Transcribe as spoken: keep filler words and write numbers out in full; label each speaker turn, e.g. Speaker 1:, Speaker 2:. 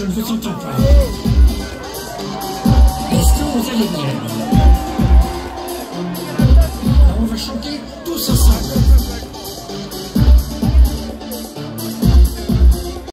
Speaker 1: ne vous entends pas. Est-ce que vous allez bien?